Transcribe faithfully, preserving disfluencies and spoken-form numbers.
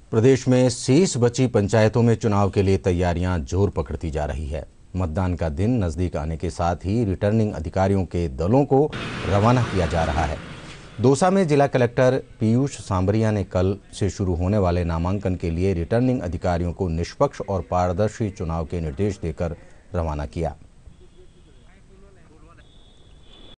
प्रदेश में शेष बची पंचायतों में चुनाव के लिए तैयारियां जोर पकड़ती जा रही है। मतदान का दिन नजदीक आने के साथ ही रिटर्निंग अधिकारियों के दलों को रवाना किया जा रहा है। दौसा में जिला कलेक्टर पीयूष सांबरिया ने कल से शुरू होने वाले नामांकन के लिए रिटर्निंग अधिकारियों को निष्पक्ष और पारदर्शी चुनाव के निर्देश देकर रवाना किया।